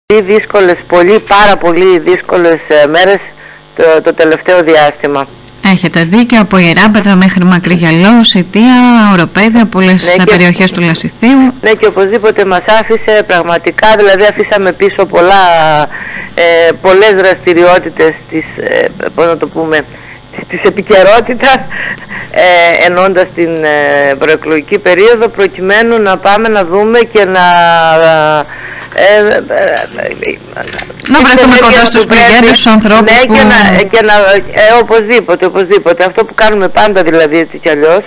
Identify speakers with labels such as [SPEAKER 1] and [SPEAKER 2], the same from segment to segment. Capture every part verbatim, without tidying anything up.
[SPEAKER 1] δύσκολες, πολύ πάρα πολύ δύσκολες μέρες το, το τελευταίο διάστημα.
[SPEAKER 2] Έχετε δίκιο, από Ιεράπετρα μέχρι Μακρυγιαλό, Σιτία, Οροπέδια, πολλές ναι, περιοχές του Λασιθίου.
[SPEAKER 1] Ναι, και οπωσδήποτε μας άφησε πραγματικά, δηλαδή αφήσαμε πίσω πολλά, ε, πολλές δραστηριότητες της, ε, πώς να το πούμε, της επικαιρότητας, ε, εννοώντας την ε, προεκλογική περίοδο, προκειμένου να πάμε να δούμε και να ε, ε, ε,
[SPEAKER 2] να βρεθούμε κοντά στους πληγέντες, στους ανθρώπους,
[SPEAKER 1] ναι,
[SPEAKER 2] που...
[SPEAKER 1] και να, και να ε, οπωσδήποτε, οπωσδήποτε, αυτό που κάνουμε πάντα δηλαδή έτσι κι αλλιώς,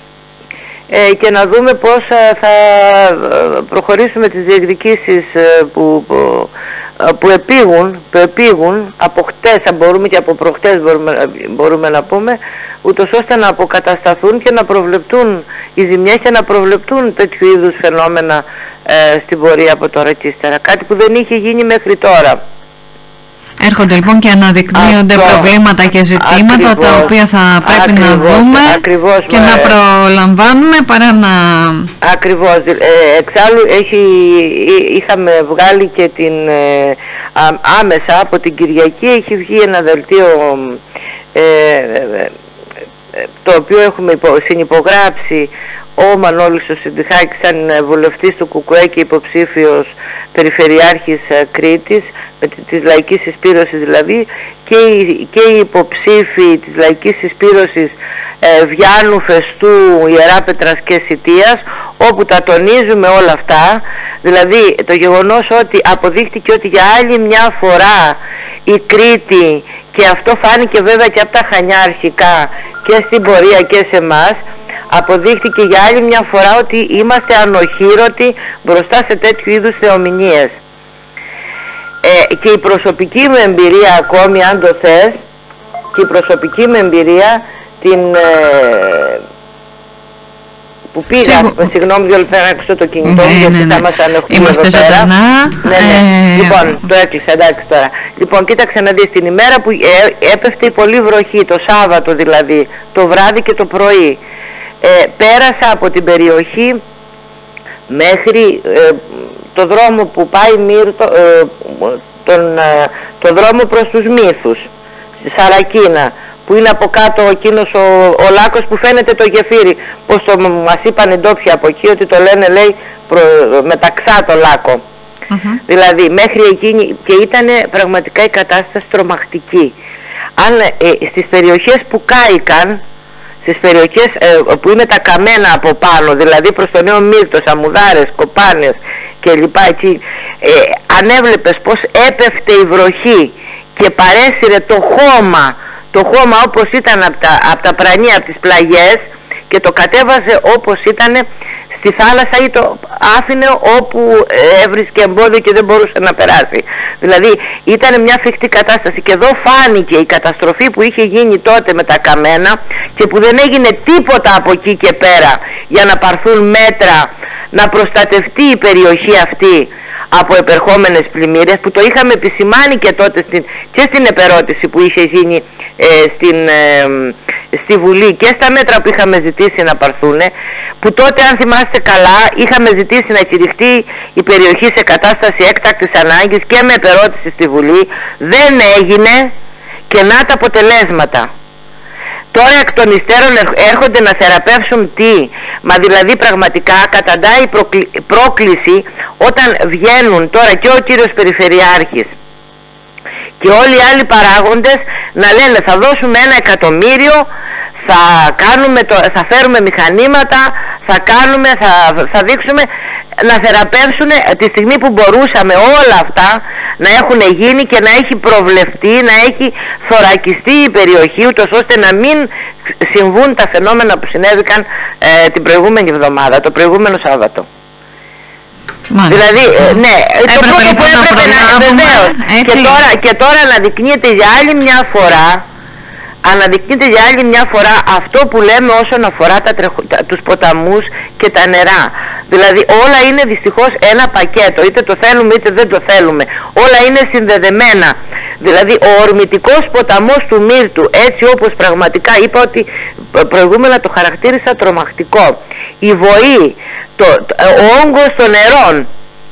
[SPEAKER 1] ε, και να δούμε πώς θα προχωρήσουμε τις διεκδικήσεις που, που που επήγουν, που επήγουν από χτες, αν μπορούμε, και από προχτές μπορούμε, μπορούμε να πούμε, ούτως ώστε να αποκατασταθούν και να προβλεπτούν οι ζημιές και να προβλεπτούν τέτοιου είδους φαινόμενα ε, στην πορεία από τώρα και ύστερα. Κάτι που δεν είχε γίνει μέχρι τώρα.
[SPEAKER 2] Έρχονται λοιπόν και αναδεικνύονται αυτό, προβλήματα και ζητήματα, ακριβώς, τα οποία θα πρέπει ακριβώς, να δούμε ακριβώς, και με... να προλαμβάνουμε παρά να...
[SPEAKER 1] Ακριβώς. Ε, εξάλλου έχει, είχαμε βγάλει και την ε, άμεσα από την Κυριακή έχει βγει ένα δελτίο ε, ε, ε, το οποίο έχουμε υπο, συνυπογράψει ο Μανώλης ο Συντιχάκης σαν βουλευτής του ΚΚΕ και υποψήφιος περιφερειάρχης Κρήτης, με της Λαϊκής Συσπήρωσης δηλαδή, και οι, και οι υποψήφοι της Λαϊκής Συσπήρωσης ε, Βιάννου, Φεστού, Ιεράπετρας και Σιτίας, όπου τα τονίζουμε όλα αυτά, δηλαδή το γεγονός ότι αποδείχτηκε ότι για άλλη μια φορά η Κρήτη, και αυτό φάνηκε βέβαια και από τα Χανιά αρχικά και στην πορεία και σε εμάς, αποδείχτηκε για άλλη μια φορά ότι είμαστε ανοχήρωτοι μπροστά σε τέτοιου είδους θεομηνίες. Ε, και η προσωπική μου εμπειρία ακόμη, αν το θες, και η προσωπική μου εμπειρία την, ε, που πήγα, Σίγου... συγγνώμη δύο λεπτά να έκλεισα το κινητό μου, ναι, γιατί ναι, ναι. θα μας ανεχτεί εδώ πέρα.
[SPEAKER 2] Ζωντανά.
[SPEAKER 1] Ναι, ναι.
[SPEAKER 2] Ε...
[SPEAKER 1] Λοιπόν, το έκλεισα, εντάξει τώρα. Λοιπόν, κοίταξε να δεις, την ημέρα που ε, έπεφτε η πολύ βροχή, το Σάββατο δηλαδή, το βράδυ και το πρωί, Ε, πέρασα από την περιοχή μέχρι ε, το δρόμο που πάει Μύρτο, ε, τον, ε, το δρόμο προς τους Μύθους, στη Σαρακίνα, που είναι από κάτω εκείνος ο, ο λάκκος που φαίνεται το γεφύρι, πως το μας είπαν οι ντόπιοι από εκεί, ότι το λένε, λέει, προ, μεταξά το λάκκο. Uh-huh. Δηλαδή μέχρι εκείνη, και ήταν πραγματικά η κατάσταση τρομακτική. Αν ε, στις περιοχές που κάηκαν, στις περιοχές ε, που είναι τα καμένα από πάνω, δηλαδή προς το Νέο Μύρτο, Σαμουδάρες, Κοπάνες και λοιπά εκεί, ε, αν έβλεπες πως έπεφτε η βροχή και παρέσυρε το χώμα, το χώμα όπως ήταν από τα, από τα πρανία, από τις πλαγιές, και το κατέβαζε όπως ήταν στη θάλασσα ή το άφηνε όπου έβρισκε εμπόδιο και δεν μπορούσε να περάσει. Δηλαδή ήταν μια φρικτή κατάσταση, και εδώ φάνηκε η καταστροφή που είχε γίνει τότε με τα καμένα και που δεν έγινε τίποτα από εκεί και πέρα για να πάρθουν μέτρα να προστατευτεί η περιοχή αυτή από επερχόμενες πλημμύρες, που το είχαμε επισημάνει και τότε στην, και στην επερώτηση που είχε γίνει ε, στην, ε, στη Βουλή, και στα μέτρα που είχαμε ζητήσει να πάρθουν, που τότε, αν θυμάστε καλά, είχαμε ζητήσει να κηρυχτεί η περιοχή σε κατάσταση έκτακτης ανάγκης και με επερώτηση στη Βουλή. Δεν έγινε, και να τα αποτελέσματα. Τώρα εκ των υστέρων έρχονται να θεραπεύσουν τι? Μα δηλαδή πραγματικά καταντάει πρόκληση όταν βγαίνουν τώρα και ο κύριος Περιφερειάρχης και όλοι οι άλλοι παράγοντες να λένε θα δώσουμε ένα εκατομμύριο, θα, κάνουμε το, θα φέρουμε μηχανήματα, θα κάνουμε, θα, θα δείξουμε, να θεραπεύσουν τη στιγμή που μπορούσαμε όλα αυτά να έχουν γίνει και να έχει προβλεφτεί, να έχει θωρακιστεί η περιοχή, ούτως ώστε να μην συμβούν τα φαινόμενα που συνέβηκαν ε, την προηγούμενη εβδομάδα, το προηγούμενο Σάββατο. Μάλιστα. Δηλαδή, ε, ναι, έπρεπε το πρώτο που έπρεπε να, να βεβαίως, και τώρα, και τώρα αναδεικνύεται για άλλη μια φορά, αναδεικνύεται για άλλη μια φορά αυτό που λέμε όσον αφορά τα τρεχ... τους ποταμούς και τα νερά. Δηλαδή όλα είναι δυστυχώς ένα πακέτο, είτε το θέλουμε είτε δεν το θέλουμε. Όλα είναι συνδεδεμένα. Δηλαδή ο ορμητικός ποταμός του Μύρτου, έτσι όπως πραγματικά είπα ότι προηγούμενα το χαρακτήρισα τρομακτικό, η βοή, το, ο όγκος των νερών,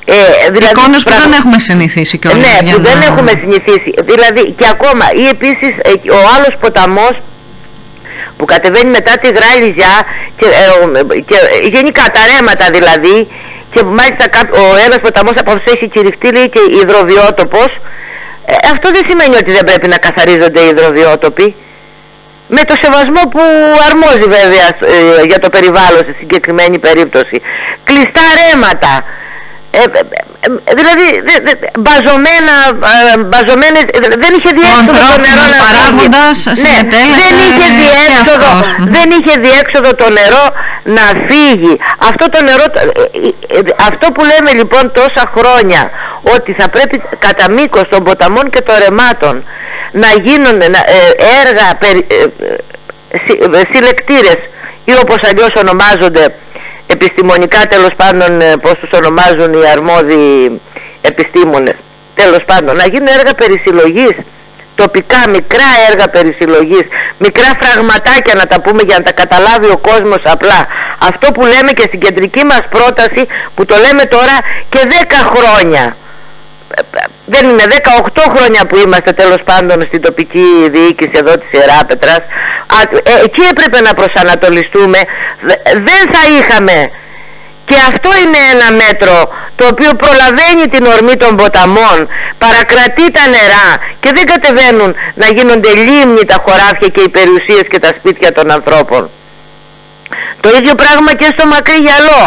[SPEAKER 1] Ε, δηλαδή,
[SPEAKER 2] εικόνες που
[SPEAKER 1] πραγμα...
[SPEAKER 2] δεν έχουμε συνηθίσει κιόλας.
[SPEAKER 1] Ναι, που
[SPEAKER 2] να...
[SPEAKER 1] δεν έχουμε συνηθίσει. Δηλαδή και ακόμα, ή επίσης ο άλλος ποταμός που κατεβαίνει μετά τη Γράλιζιά και, ε, και γενικά τα ρέματα δηλαδή, και μάλιστα ο ένας ποταμός από αυτούς έχει κηρυχτεί, λέει, και υδροβιότοπος. Ε, αυτό δεν σημαίνει ότι δεν πρέπει να καθαρίζονται οι υδροβιότοποι, με το σεβασμό που αρμόζει βέβαια ε, για το περιβάλλον στη συγκεκριμένη περίπτωση. Κλειστά ρέματα, ε, ε, ε, δηλαδή δε, δε, μπαζωμένα, ε, μπαζωμένες, δεν είχε διέξοδο το νερό να φύγει. Ναι, δεν είχε διέξοδο, δεν είχε διέξοδο το νερό να φύγει. Αυτό το νερό, ε, ε, αυτό που λέμε λοιπόν τόσα χρόνια, ότι θα πρέπει κατά μήκος των ποταμών και των ρεμάτων να γίνουν ε, έργα περι, ε, συ, ε, συλλεκτήρες, ή όπως αλλιώς ονομάζονται επιστημονικά, τέλος πάντων, πώς τους ονομάζουν οι αρμόδιοι επιστήμονες, τέλος πάντων, να γίνουν έργα περισυλλογής, τοπικά μικρά έργα περισυλλογής, μικρά φραγματάκια να τα πούμε για να τα καταλάβει ο κόσμος απλά. Αυτό που λέμε και στην κεντρική μας πρόταση, που το λέμε τώρα και δέκα χρόνια. Δεν είναι, δεκαοκτώ χρόνια που είμαστε τέλος πάντων στην τοπική διοίκηση εδώ της Ιεράπετρας. Ε, εκεί έπρεπε να προσανατολιστούμε. Δεν θα είχαμε, και αυτό είναι ένα μέτρο το οποίο προλαβαίνει την ορμή των ποταμών, παρακρατεί τα νερά και δεν κατεβαίνουν να γίνονται λίμνοι τα χωράφια και οι περιουσίες και τα σπίτια των ανθρώπων. Το ίδιο πράγμα και στο Μακρύ Γυαλό.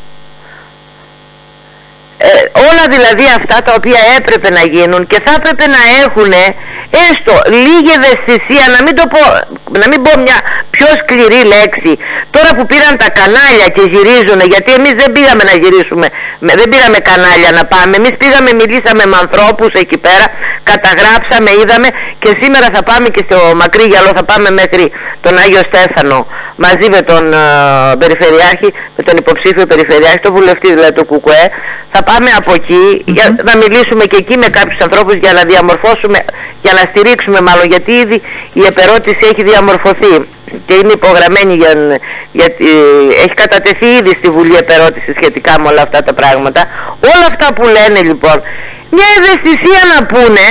[SPEAKER 1] Ε, όλα δηλαδή αυτά τα οποία έπρεπε να γίνουν και θα έπρεπε να έχουν έστω λίγη ευαισθησία, να μην το πω, να μην πω μια πιο σκληρή λέξη. Τώρα που πήραν τα κανάλια και γυρίζουν, γιατί εμείς δεν πήγαμε να γυρίσουμε, δεν πήραμε κανάλια να πάμε, εμείς πήγαμε, μιλήσαμε με ανθρώπους εκεί πέρα, καταγράψαμε, είδαμε, και σήμερα θα πάμε και στο Μακρύ Γυαλό, θα πάμε μέχρι τον Άγιο Στέφανο μαζί με τον uh, Περιφερειάρχη, με τον υποψήφιο Περιφερειάρχη, τον βουλευτή δηλαδή του Κουκουέ. Θα πάμε από εκεί, mm-hmm. για να μιλήσουμε και εκεί με κάποιους ανθρώπους για να διαμορφώσουμε, για να στηρίξουμε μάλλον, γιατί ήδη η επερώτηση έχει διαμορφωθεί και είναι υπογραμμένη, για, για, έχει κατατεθεί ήδη στη Βουλή επερώτηση σχετικά με όλα αυτά τα πράγματα. Όλα αυτά που λένε λοιπόν, μια ευαισθησία να πούνε,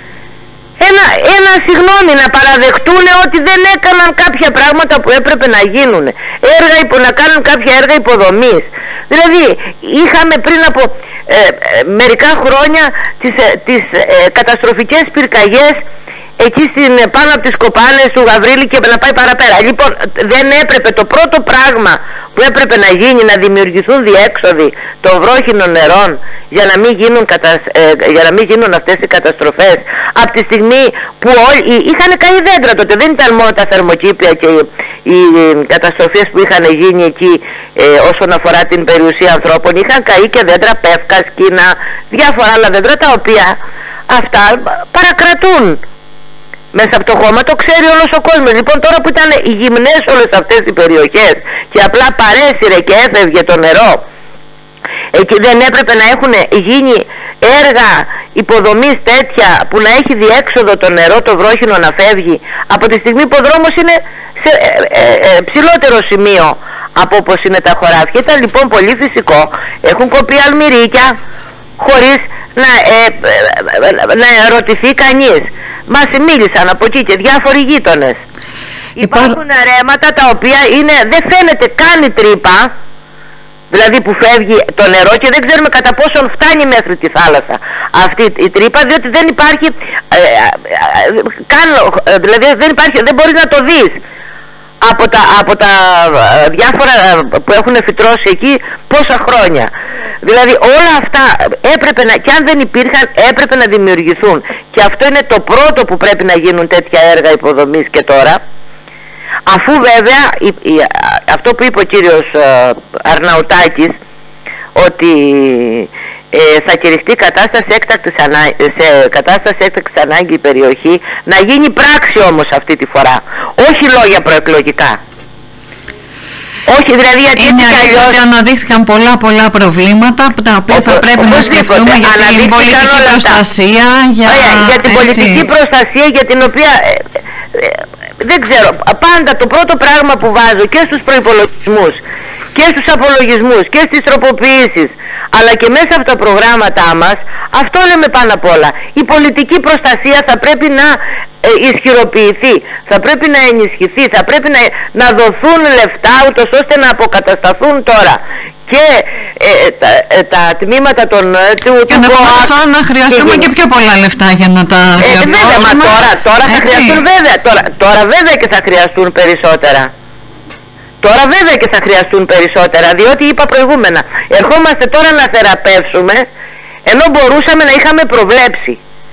[SPEAKER 1] ένα, ένα συγγνώμη, να παραδεχτούν ότι δεν έκαναν κάποια πράγματα που έπρεπε να γίνουν, έργα, να κάνουν κάποια έργα υποδομής. Δηλαδή είχαμε πριν από ε, ε, μερικά χρόνια τις, ε, τις ε, καταστροφικές πυρκαγιές εκεί στην, πάνω από τις κοπάνες του Γαβρίλη και να πάει παραπέρα. Λοιπόν, δεν έπρεπε, το πρώτο πράγμα που έπρεπε να γίνει, να δημιουργηθούν διέξοδοι των βρόχινων νερών για να μην γίνουν, κατα, ε, για να μην γίνουν αυτές οι καταστροφές, από τη στιγμή που όλοι είχαν καεί δέντρα τότε. Δεν ήταν μόνο τα θερμοκήπια και οι, οι καταστροφές που είχαν γίνει εκεί ε, όσον αφορά την περιουσία ανθρώπων. Είχαν καεί και δέντρα, πεύκα, σκίνα, διάφορα άλλα δέντρα, τα οποία αυτά παρακρατούν μέσα από το χώμα, το ξέρει όλος ο κόσμος. Λοιπόν, τώρα που ήταν οι γυμνές όλες αυτές οι περιοχές και απλά παρέσυρε και έφευγε το νερό, εκεί δεν έπρεπε να έχουν γίνει έργα υποδομής τέτοια που να έχει διέξοδο το νερό, το βρόχινο να φεύγει, από τη στιγμή που ο δρόμος είναι σε ε, ε, ε, ψηλότερο σημείο από όπως είναι τα χωράφια. Ήταν λοιπόν πολύ φυσικό, έχουν κοπεί αλμυρίκια χωρίς να, ε, ε, να ερωτηθεί κανείς. Μας μίλησαν από εκεί και διάφοροι γείτονες. Υπάρχουν ρέματα τα οποία είναι, δεν φαίνεται καν η τρύπα, δηλαδή που φεύγει το νερό, και δεν ξέρουμε κατά πόσον φτάνει μέχρι τη θάλασσα αυτή η τρύπα, διότι δεν υπάρχει ε, ε, ε, καν, δηλαδή δεν υπάρχει, δεν μπορείς να το δεις από τα, από τα διάφορα που έχουν φυτρώσει εκεί πόσα χρόνια. Δηλαδή όλα αυτά έπρεπε να, και αν δεν υπήρχαν, έπρεπε να δημιουργηθούν, και αυτό είναι το πρώτο που πρέπει να γίνουν τέτοια έργα υποδομής και τώρα, αφού βέβαια η, η, αυτό που είπε ο κύριος ε, Αρναουτάκης, ότι ε, θα κηρυχτεί κατάσταση έκτακτης ανά, σε κατάσταση έκτακτης ανάγκη η περιοχή, να γίνει πράξη όμως αυτή τη φορά, όχι λόγια προεκλογικά. Όχι, δηλαδή γιατί
[SPEAKER 2] είναι αλήθεια ότι αναδείχθηκαν πολλά πολλά προβλήματα τα οποία Οπό, θα πρέπει να σκεφτούμε για την πολιτική προστασία, για,
[SPEAKER 1] Ωραία, για την
[SPEAKER 2] έτσι.
[SPEAKER 1] πολιτική προστασία, για την οποία ε, ε, δεν ξέρω, πάντα το πρώτο πράγμα που βάζω και στους προϋπολογισμούς και στους απολογισμούς και στις τροποποιήσεις, αλλά και μέσα από τα προγράμματά μας, αυτό λέμε πάνω απ' όλα. Η πολιτική προστασία θα πρέπει να ε, ισχυροποιηθεί, θα πρέπει να ενισχυθεί, θα πρέπει να, να δοθούν λεφτά ούτως ώστε να αποκατασταθούν τώρα και ε, τα, ε, τα τμήματα των, του,
[SPEAKER 2] και του ΚΟΑΚ να χρειαστούμε και, και πιο πολλά λεφτά για να τα
[SPEAKER 1] ε, βέβαια, μα τώρα, τώρα θα χρειαστούν βέβαια, τώρα, τώρα βέβαια και θα χρειαστούν περισσότερα. Τώρα βέβαια και θα χρειαστούν περισσότερα, διότι είπα προηγούμενα, ερχόμαστε τώρα να θεραπεύσουμε ενώ μπορούσαμε να είχαμε προβλέψει.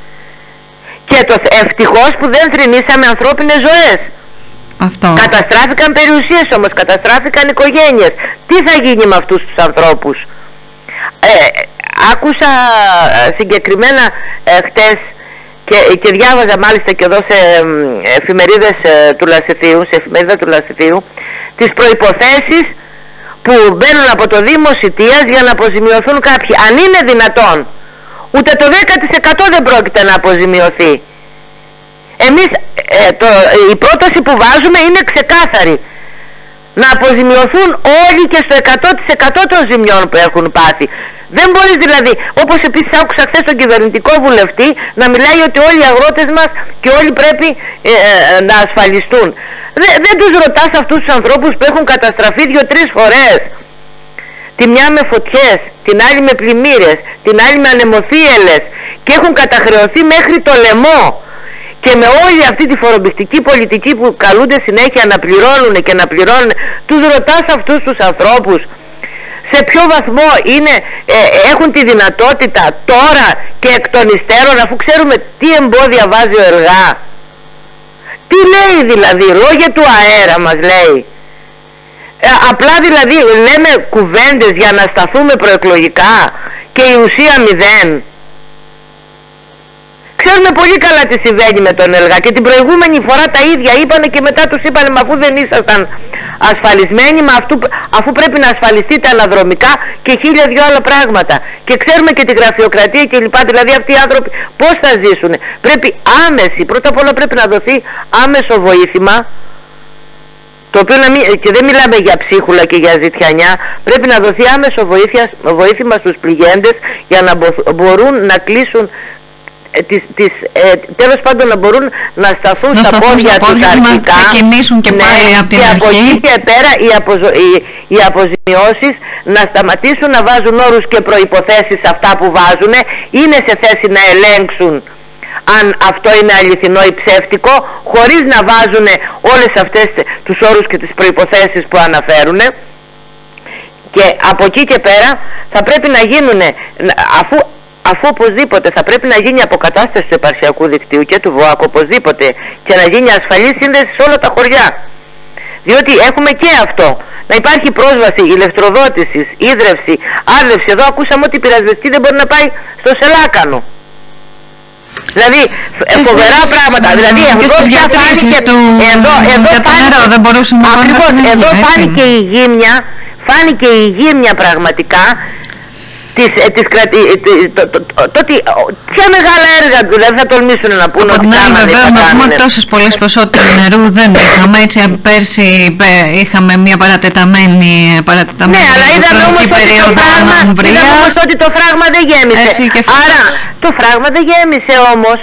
[SPEAKER 1] Και το ευτυχώς που δεν θρηνήσαμε ανθρώπινες ζωές.
[SPEAKER 2] Αυτό.
[SPEAKER 1] Καταστράφηκαν περιουσίες όμως, καταστράφηκαν οικογένειες. Τι θα γίνει με αυτούς τους ανθρώπους? Ε, άκουσα συγκεκριμένα ε, χτες και, και διάβαζα μάλιστα και εδώ σε ε, εφημερίδες ε, του Λασιθίου, σε εφημερίδα του Λασιθίου, τις προϋποθέσεις που μπαίνουν από το Δήμο Σιτίας για να αποζημιωθούν κάποιοι. Αν είναι δυνατόν, ούτε το δέκα τοις εκατό δεν πρόκειται να αποζημιωθεί. Εμείς ε, το, η πρόταση που βάζουμε είναι ξεκάθαρη. Να αποζημιωθούν όλοι και στο εκατό τοις εκατό των ζημιών που έχουν πάθει. Δεν μπορείς δηλαδή, όπως επίσης άκουσα χθες τον κυβερνητικό βουλευτή να μιλάει ότι όλοι οι αγρότες μας και όλοι πρέπει ε, ε, να ασφαλιστούν. Δε, δεν τους ρωτάς αυτούς τους ανθρώπους που έχουν καταστραφεί δύο-τρεις φορές. Τη μια με φωτιές, την άλλη με πλημμύρες, την άλλη με ανεμοθύελες και έχουν καταχρεωθεί μέχρι το λαιμό. Και με όλη αυτή τη φορομπηχτική πολιτική που καλούνται συνέχεια να πληρώνουν και να πληρώνουν, τους ρωτάς αυτούς τους ανθρώπους σε ποιο βαθμό είναι, ε, έχουν τη δυνατότητα τώρα και εκ των υστέρων, αφού ξέρουμε τι εμπόδια βάζει ο ΕΡΓΑ. Τι λέει δηλαδή, λόγια του αέρα μας λέει. Ε, απλά δηλαδή λέμε κουβέντες για να σταθούμε προεκλογικά και η ουσία μηδέν. Ξέρουμε πολύ καλά τι συμβαίνει με τον ΕΛΓΑ και την προηγούμενη φορά τα ίδια είπανε και μετά τους είπανε μα αφού δεν ήσασταν ασφαλισμένοι, μα αυτού, αφού πρέπει να ασφαλιστείτε αναδρομικά και χίλια δυο άλλα πράγματα. Και ξέρουμε και τη γραφειοκρατία και λοιπά, δηλαδή αυτοί οι άνθρωποι πώς θα ζήσουν. Πρέπει άμεση, πρώτα απ' όλα πρέπει να δοθεί άμεσο βοήθημα, το οποίο να μην, και δεν μιλάμε για ψίχουλα και για ζητιανιά, πρέπει να δοθεί άμεσο βοήθεια, βοήθημα στους πληγέντες για να μπορούν να κλείσουν Τις, τις, ε, τέλος πάντων να μπορούν να σταθούν
[SPEAKER 2] να
[SPEAKER 1] στα
[SPEAKER 2] σταθούν
[SPEAKER 1] πόδια
[SPEAKER 2] στα
[SPEAKER 1] τους αρχικά,
[SPEAKER 2] να ξεκινήσουν και πάλι ναι, από την
[SPEAKER 1] και
[SPEAKER 2] αρχή.
[SPEAKER 1] από εκεί και πέρα οι, αποζω... οι, οι αποζημιώσεις να σταματήσουν να βάζουν όρους και προϋποθέσεις αυτά που βάζουν, είναι σε θέση να ελέγξουν αν αυτό είναι αληθινό ή ψεύτικο, χωρίς να βάζουν όλες αυτές τους όρους και τις προϋποθέσεις που αναφέρουν. Και από εκεί και πέρα θα πρέπει να γίνουν, αφού αφού οπωσδήποτε θα πρέπει να γίνει αποκατάσταση του επαρχιακού δικτύου και του ΒΟΑΚ οπωσδήποτε και να γίνει ασφαλή σύνδεση σε όλα τα χωριά, διότι έχουμε και αυτό, να υπάρχει πρόσβαση ηλεκτροδότησης, ίδρυυση, άρδευση. Εδώ ακούσαμε ότι η πυρασβεστική δεν μπορεί να πάει στο Σελάκανο. Δηλαδή φοβερά πράγματα. Δηλαδή εδώ πια φάνηκε εδώ, εδώ φάνηκε, εδώ φάνηκε η γύμνια, φάνηκε η γύμνια πραγματικά Της, της κρατη, το, το, το, το, το, ποια μεγάλα έργα δηλαδή θα τολμήσουν να πούνε ότι
[SPEAKER 2] κάνανε. Βέβαια να πούμε ότι τόσες πολλές ποσότητες νερού δεν είχαμε, έτσι πέρσι είχαμε μια παρατεταμένη, παρατεταμένη
[SPEAKER 1] ναι, αλλά είδαμε όμως, περίοδο ότι είδαμε όμως ότι το φράγμα δεν γέμισε. Άρα το φράγμα δεν γέμισε όμως,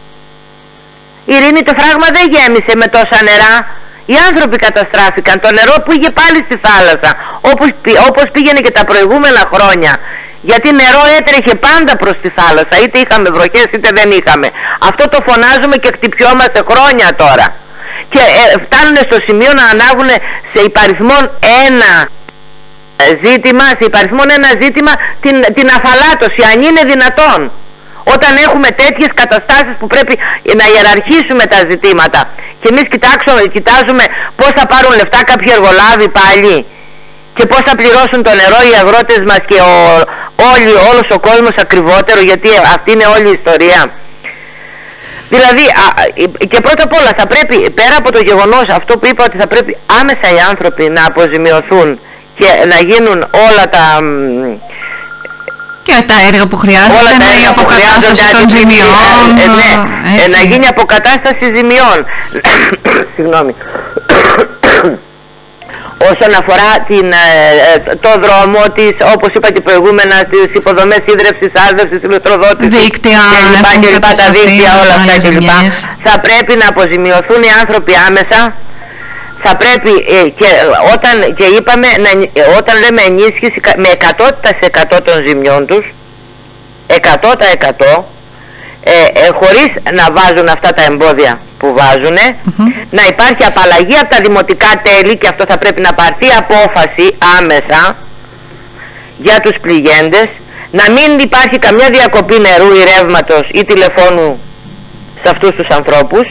[SPEAKER 1] Ειρήνη, το φράγμα δεν γέμισε με τόσα νερά. Οι άνθρωποι καταστράφηκαν, το νερό που είχε πάλι στη θάλασσα, όπως, όπως πήγαινε και τα προηγούμενα χρόνια. Γιατί νερό έτρεχε πάντα προς τη θάλασσα, είτε είχαμε βροχές είτε δεν είχαμε. Αυτό το φωνάζουμε και χτυπιόμαστε χρόνια τώρα. Και ε, φτάνουν στο σημείο να ανάγουν σε υπαριθμόν ένα ζήτημα, σε υπαριθμόν ένα ζήτημα την, την αφαλάτωση, αν είναι δυνατόν. Όταν έχουμε τέτοιες καταστάσεις που πρέπει να ιεραρχήσουμε τα ζητήματα. Και εμείς κοιτάζουμε πώς θα πάρουν λεφτά κάποιοι εργολάβοι πάλι και πώς θα πληρώσουν το νερό οι αγρότες μας και ο, όλοι, όλος ο κόσμος ακριβότερο, γιατί αυτή είναι όλη η ιστορία. Δηλαδή α, και πρώτα απ' όλα θα πρέπει, πέρα από το γεγονός αυτό που είπα, ότι θα πρέπει άμεσα οι άνθρωποι να αποζημιωθούν και να γίνουν όλα τα
[SPEAKER 2] και τα έργα που χρειάζονται, όλα τα έργα που χρειάζονται των ζημιών,
[SPEAKER 1] ε, ναι, ε, να γίνει αποκατάσταση ζημιών. Συγγνώμη. όσον αφορά την, το δρόμο της, όπως είπα και προηγούμενα, τις υποδομές ίδρευσης, άρδευσης, ηλεκτροδότησης,
[SPEAKER 2] δίκτυα,
[SPEAKER 1] και λοιπά, τα δίκτυα, όλα αυτά και λοιπά. Θα πρέπει να αποζημιωθούν οι άνθρωποι άμεσα. Θα πρέπει ε, και, όταν, και είπαμε, να, όταν λέμε ενίσχυση με εκατό τοις εκατό των ζημιών τους, εκατό τοις εκατό, ε, ε, χωρίς να βάζουν αυτά τα εμπόδια που βάζουν, mm-hmm. να υπάρχει απαλλαγή από τα δημοτικά τέλη, και αυτό θα πρέπει να πάρθει απόφαση άμεσα για τους πληγέντες, να μην υπάρχει καμιά διακοπή νερού ή ρεύματος ή τηλεφώνου σε αυτούς τους ανθρώπους,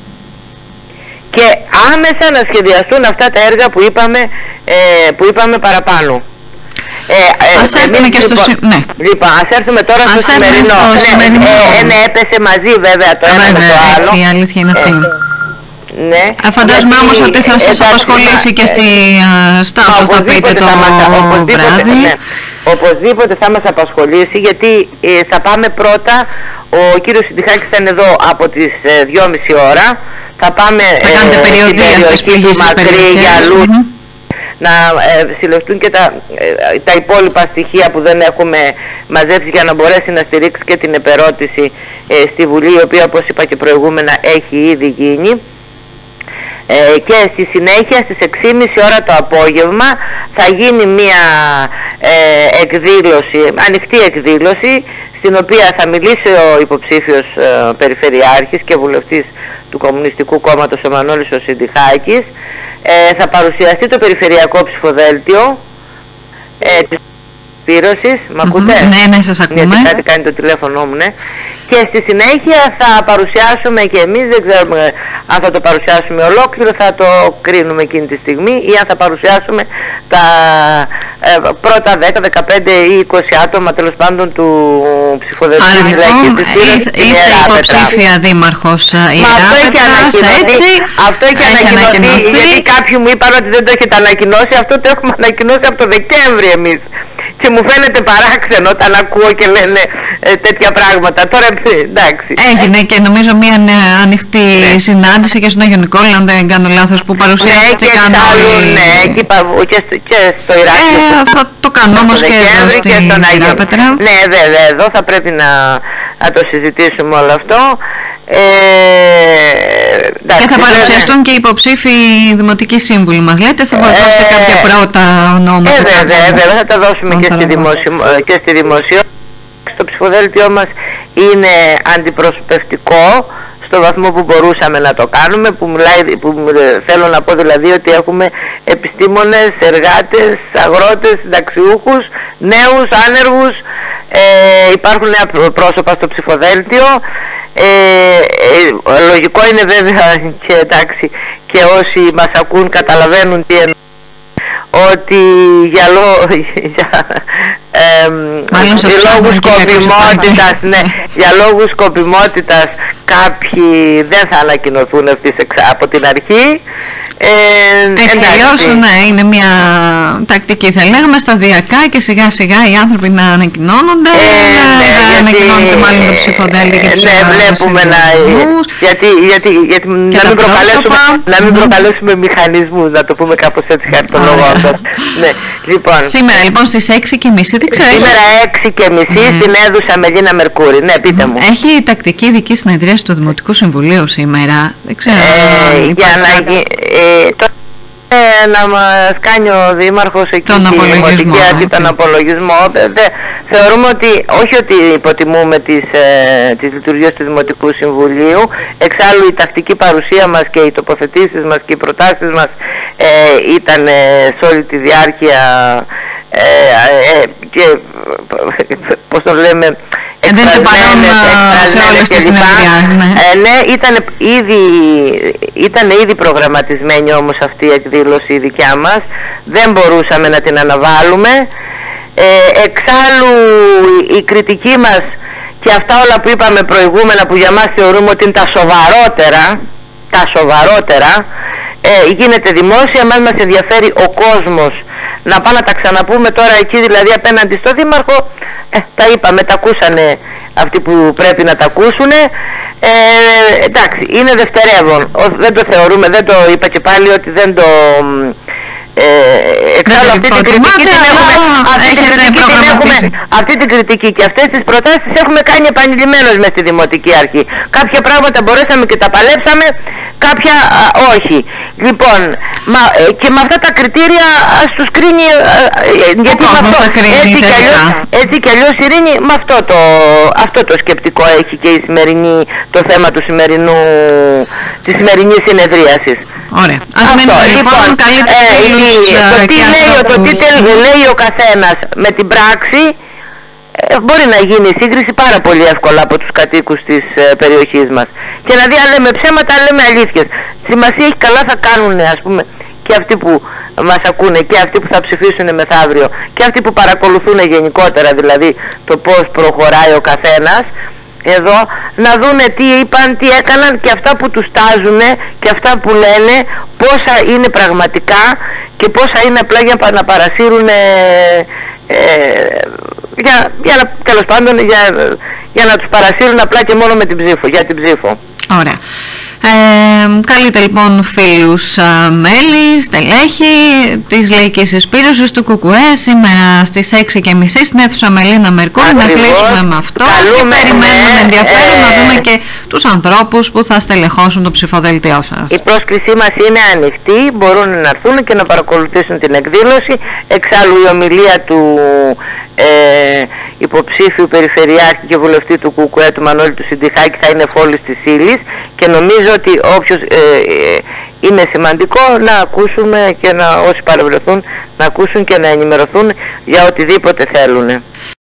[SPEAKER 1] και άμεσα να σχεδιαστούν αυτά τα έργα που είπαμε, ε, που είπαμε παραπάνω. Ε, ε,
[SPEAKER 2] ας έρθουμε και στο
[SPEAKER 1] λοιπόν,
[SPEAKER 2] ναι.
[SPEAKER 1] λοιπόν, ας έρθουμε τώρα
[SPEAKER 2] ας
[SPEAKER 1] στο σημερινό.
[SPEAKER 2] Στο
[SPEAKER 1] ναι,
[SPEAKER 2] σημερινό.
[SPEAKER 1] Ε, ε, ναι, έπεσε μαζί βέβαια το ένα με το άλλο.
[SPEAKER 2] Έτσι, η αλήθεια είναι αυτή. Ε,
[SPEAKER 1] ναι.
[SPEAKER 2] Φαντάζομαι όμως ότι θα σας ε, απασχολήσει ε, και στη, ε, στα όπως θα πείτε το βράδυ.
[SPEAKER 1] Ναι. Οπωσδήποτε θα μας απασχολήσει, γιατί ε, θα πάμε πρώτα, ο κύριος Συντιχάκης θα είναι εδώ από τις ε, δυόμιση ώρα. Θα πάμε
[SPEAKER 2] θα ε, στην περιοχή του Μακρύ για αλλού,
[SPEAKER 1] mm-hmm. να ε, συλλεχτούν και τα, ε, τα υπόλοιπα στοιχεία που δεν έχουμε μαζέψει, για να μπορέσει να στηρίξει και την επερώτηση ε, στη Βουλή, η οποία, όπως είπα και προηγούμενα, έχει ήδη γίνει. Ε, και στη συνέχεια στις έξι και μισή ώρα το απόγευμα θα γίνει μια ε, εκδήλωση, ανοιχτή εκδήλωση, στην οποία θα μιλήσει ο υποψήφιος ε, περιφερειάρχης και βουλευτής του Κομμουνιστικού Κόμματος, ο Μανώλης ο Συντιχάκης. Ε, θα παρουσιαστεί το περιφερειακό ψηφοδέλτιο ε, της πύρωσης. Μ' ακούτε?
[SPEAKER 2] Mm-hmm. Ναι, ναι, σας ακούμε.
[SPEAKER 1] Γιατί κάτι κάνει το τηλέφωνο μου, ναι. Και στη συνέχεια θα παρουσιάσουμε και εμείς, δεν ξέρουμε αν θα το παρουσιάσουμε ολόκληρο, θα το κρίνουμε εκείνη τη στιγμή, ή αν θα παρουσιάσουμε τα ε, πρώτα δέκα, δεκαπέντε ή είκοσι άτομα, τέλος πάντων, του ψηφοδελτίου της Λαϊκής της Πύρωσης.
[SPEAKER 2] Είστε υποψήφια δήμαρχος Ιεράπετρας, έτσι.
[SPEAKER 1] Αυτό έχει ανακοινωθεί, γιατί κάποιοι μου είπαν ότι δεν το έχετε ανακοινώσει. Αυτό το έχουμε ανακοινώσει από το Δεκέμβρη εμείς. Και μου φαίνεται παράξενο όταν ακούω και λένε ε, τέτοια πράγματα. Τώρα εντάξει.
[SPEAKER 2] Έγινε και νομίζω μια ανοιχτή ναι. συνάντηση και στον Άγιο Νικόλα, αν δεν κάνω λάθος, που παρουσιάστηκαν.
[SPEAKER 1] Ναι, και άλλου, ναι, και, και, στο, και στο Ηράκλειο.
[SPEAKER 2] Ε, θα το κάνω όμως και εδώ στην Ιεράπετρα.
[SPEAKER 1] Ναι, βέβαια, εδώ θα πρέπει να, να το συζητήσουμε όλο αυτό. Ε, εντάξει,
[SPEAKER 2] και θα παρουσιαστούν ναι. και οι υποψήφοι δημοτικοί σύμβουλοι μας λέτε, θα δώσετε ε, κάποια πρώτα ονόματα.
[SPEAKER 1] Ε, βέβαια, βέβαια, θα τα δώσουμε και στη, δημοσιο, και στη δημοσιο. Το ψηφοδέλτιό μας είναι αντιπροσωπευτικό στο βαθμό που μπορούσαμε να το κάνουμε, που, μιλάει, που θέλω να πω δηλαδή ότι έχουμε επιστήμονες, εργάτες, αγρότες, συνταξιούχους, νέους, άνεργους, ε, υπάρχουν νέα πρόσωπα στο ψηφοδέλτιο. Ε, ε, λογικό είναι βέβαια και εντάξει, και όσοι μας ακούν καταλαβαίνουν τι εννοώ, ότι για, λό, για, ε, για λόγους σκοπιμότητας, ναι, για λόγους σκοπιμότητας κάποιοι δεν θα ανακοινωθούν αυτής από την αρχή. Ε,
[SPEAKER 2] Έτσι αλλιώς, ναι, είναι μια τακτική, θα λέγαμε, σταδιακά και σιγά σιγά οι άνθρωποι να ανακοινώνονται, ε, ναι, να ανακοινώνονται μάλλον το ψηφοδέλτιο και τους
[SPEAKER 1] ναι, βλέπουμε να, γιατί, γιατί, γιατί να, μην προκαλέσουμε, να μην προκαλέσουμε μηχανισμούς, να το πούμε κάπως έτσι χαρτολογώντας. Ναι, λοιπόν.
[SPEAKER 2] Σήμερα λοιπόν στις έξι και μισή, δεν ξέρω.
[SPEAKER 1] Σήμερα έξι και μισή mm. στην αίθουσα Μελίνα Μερκούρη, ναι, πείτε μου.
[SPEAKER 2] Έχει τακτική ειδική συνεδρίαση του Δημοτικού Συμβουλίου σήμερα, δεν ξέρω.
[SPEAKER 1] Ε, για να γίνει. Ε, το, ε, να μας κάνει ο Δήμαρχος εκεί
[SPEAKER 2] τον απολογισμό,
[SPEAKER 1] αρχή, τον απολογισμό. Δε, δε, θεωρούμε ότι, όχι ότι υποτιμούμε τις, ε, τις λειτουργίες του Δημοτικού Συμβουλίου, εξάλλου η τακτική παρουσία μας και οι τοποθετήσεις μας και οι προτάσεις μας ε, ήταν ε, σε όλη τη διάρκεια ε, ε, και πώς το λέμε,
[SPEAKER 2] Ε, δεν είναι παρόν σε όλες τις συνεδριάσεις. Ναι,
[SPEAKER 1] ε, ναι ήταν, ήδη, ήταν ήδη προγραμματισμένη όμως αυτή η εκδήλωση η δικιά μας. Δεν μπορούσαμε να την αναβάλουμε. Ε, εξάλλου η κριτική μας και αυτά όλα που είπαμε προηγούμενα, που για μας θεωρούμε ότι είναι τα σοβαρότερα, τα σοβαρότερα, ε, γίνεται δημόσια. Μας μας ενδιαφέρει ο κόσμος να πάμε να τα ξαναπούμε τώρα εκεί, δηλαδή απέναντι στο Δήμαρχο. Ε, τα είπαμε, τα ακούσανε αυτοί που πρέπει να τα ακούσουν. Ε, εντάξει, είναι δευτερεύον. Δεν το θεωρούμε, δεν το είπα και πάλι ότι δεν το, Ε, εξάλλου αυτή την κριτική την έχουμε, αυτή την κριτική την έχουμε, αυτή την κριτική και αυτές τις προτάσεις τις έχουμε κάνει επανειλημμένως μες στη Δημοτική Αρχή. Κάποια πράγματα μπορέσαμε και τα παλέψαμε, κάποια α, όχι. Λοιπόν, μα, και με αυτά τα κριτήρια ας τους κρίνει, γιατί με αυτό, έτσι κι αλλιώς, έτσι κι αλλιώς Ειρήνη, με αυτό το, αυτό το σκεπτικό έχει και η σημερινή, το θέμα του σημερινού, της σημερινής συνεδρίασης.
[SPEAKER 2] Ωραία. Ας αυτό, λοιπόν,
[SPEAKER 1] ε, το τι λέει, το τι λέει ο καθένας με την πράξη, ε, μπορεί να γίνει σύγκριση πάρα πολύ εύκολα από τους κατοίκους της ε, περιοχής μας. Και να δει αν λέμε ψέματα, αν λέμε αλήθειες. Σημασία έχει, καλά θα κάνουν, ας πούμε, και αυτοί που μας ακούνε και αυτοί που θα ψηφίσουν μεθαύριο και αυτοί που παρακολουθούν γενικότερα, δηλαδή το πώς προχωράει ο καθένας εδώ, να δούνε τι είπαν, τι έκαναν και αυτά που τους τάζουν και αυτά που λένε, πόσα είναι πραγματικά και πόσα είναι απλά για να παρασύρουν, ε, ε, για, για να, τέλος πάντων, για, για να τους παρασύρουν απλά και μόνο με την ψήφο, για την ψήφο.
[SPEAKER 2] Ωραία. Ε, καλείτε λοιπόν φίλους α, μέλη, στελέχη της Λαϊκής Συσπήρωσης του ΚΚΕ σήμερα στις έξι και μισή στην αίθουσα Μελίνα Μερκούρη, να κλείσουμε με αυτό. Καλούμε, και περιμένουμε με ενδιαφέρον ε, να δούμε και τους ανθρώπους που θα στελεχώσουν το ψηφοδέλτιό σας. Η
[SPEAKER 1] πρόσκλησή μας είναι ανοιχτή, μπορούν να έρθουν και να παρακολουθήσουν την εκδήλωση. Εξάλλου η ομιλία του ε, υποψήφιου περιφερειάρχη και βουλευτή του ΚΚΕ του Μανώλη του Συντιχάκη θα είναι φόλης της ύλης και νομίζω ότι όποιος ε, ε, είναι σημαντικό να ακούσουμε και να όσοι παρευρεθούν να ακούσουν και να ενημερωθούν για οτιδήποτε θέλουν.